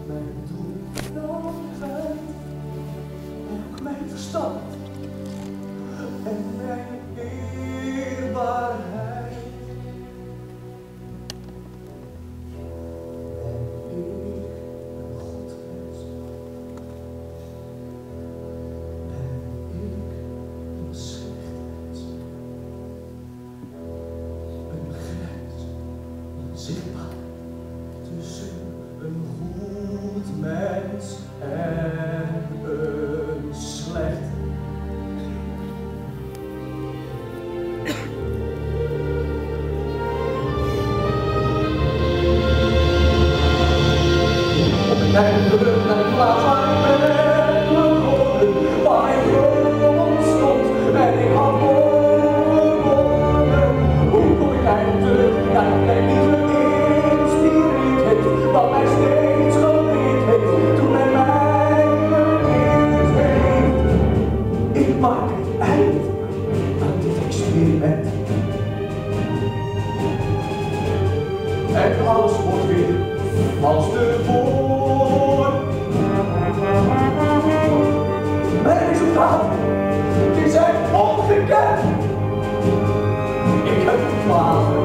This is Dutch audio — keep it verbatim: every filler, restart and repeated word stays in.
mijn droefheid, ook mijn verstand en mijn eerbaarheid. Ben ik een godmens? Ben ik een slecht mens? Een grens, onzichtbaar tussen een goed mens en een slecht. Op een tijd terug naar de plaats waar ik ben begonnen, waar ik grond stond en ik had gewonnen. Hoe kom ik eindelijk terug naar de plek die me geïnspireerd heeft, wat mij steeds geleerd heeft, toen men mij geleerd heeft. Ik maak het eind aan dit experiment. En alles wordt weer als tevoren. Mijn resultaten, die zijn ongekend. Ik heb het klaar.